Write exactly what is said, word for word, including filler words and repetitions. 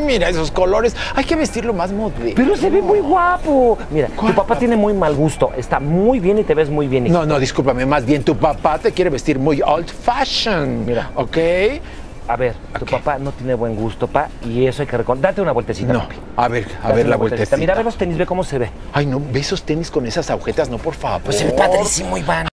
mira esos colores. Hay que vestirlo más moderno. Pero se ve muy guapo. Mira, ¿Cuál? tu papá tiene muy mal gusto. Está muy bien y te ves muy bien. No, no, discúlpame. Más bien, tu papá te quiere vestir muy old fashion. Mira. ¿Ok? A ver, tu Okay. papá no tiene buen gusto, pa, y eso hay que reconocer. Date una vueltecita, No. papi. A ver, a Date ver una la vueltecita. Mira, ve los tenis, ve cómo se ve. Ay, no, ve esos tenis con esas agujetas, no, por favor. Pues se ve padrísimo, Iván.